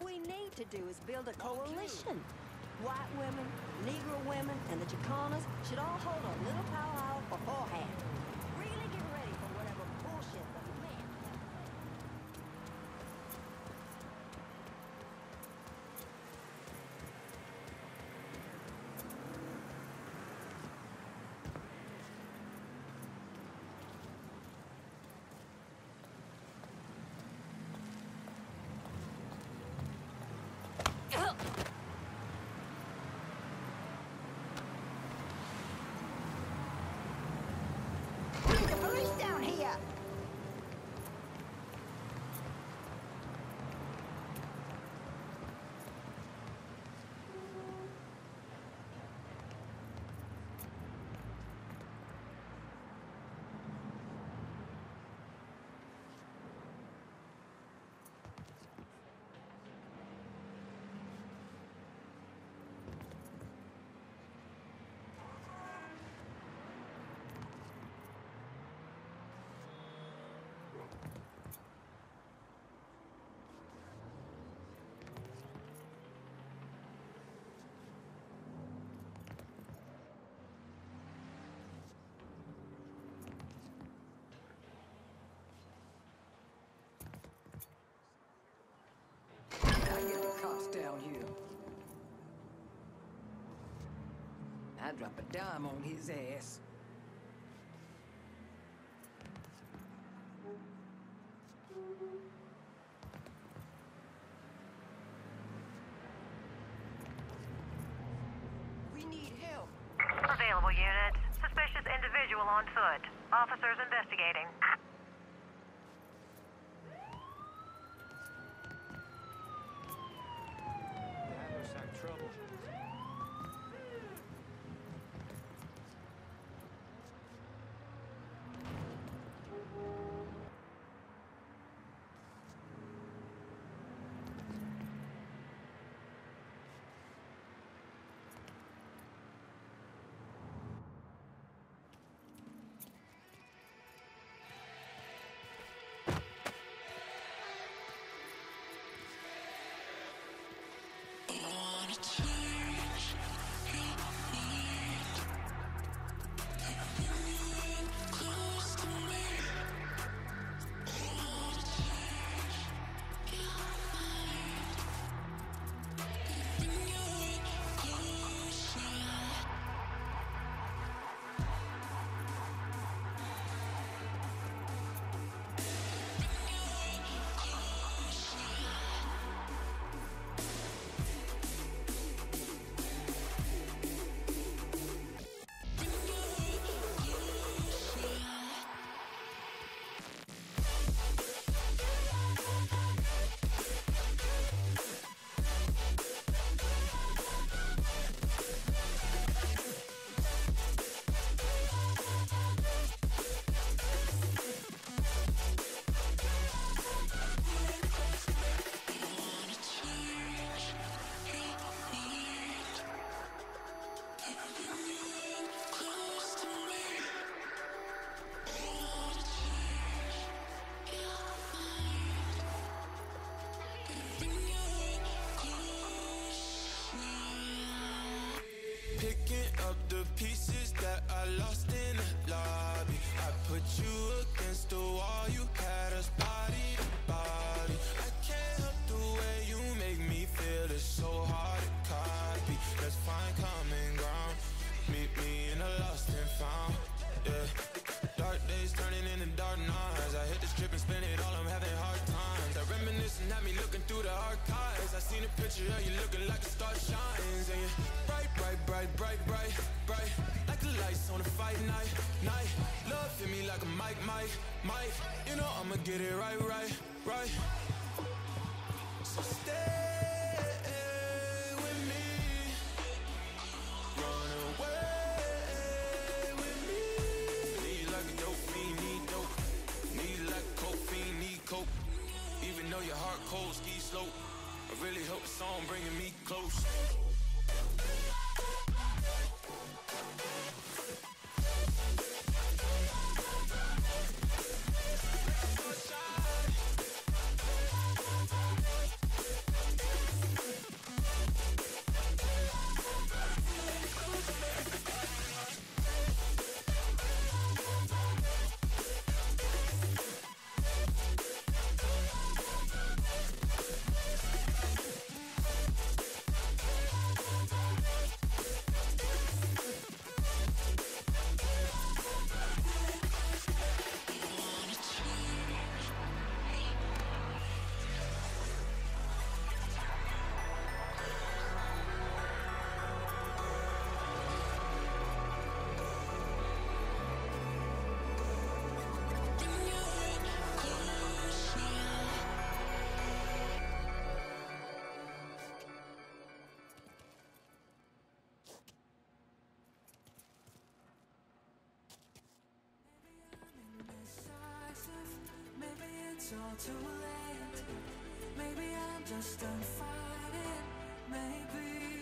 we need to do is build a coalition. White women, Negro women, and the Chicanas should all hold a little powwow beforehand. Really get ready for whatever bullshit the man. Down here. I'd drop a dime on his ass. We need help. Available units. Suspicious individual on foot. Officers investigating. Trouble. Picking up the pieces that I lost in the lobby. I put you against the wall, you had us body to body. I can't help the way you make me feel, it's so hard to copy. Let's find common ground, meet me in the lost and found, yeah. Dark days turning into dark nights. I hit the strip and spend it all, I'm having hard times. I reminiscing at me looking through the archives. I seen a picture of you looking like a star shines. And you bright, bright, bright, bright, bright, bright, like the lights on a fight night, night. Love hit me like a mic, mic, mic. You know I'ma get it right, right, right. So stay with me, run away with me. Need like a dope fiend, need dope. Need like a coke fiend, need coke. Even though your heart cold, ski slope. I really hope the song bringing me close. all too late. Maybe I'm just done fighting. Maybe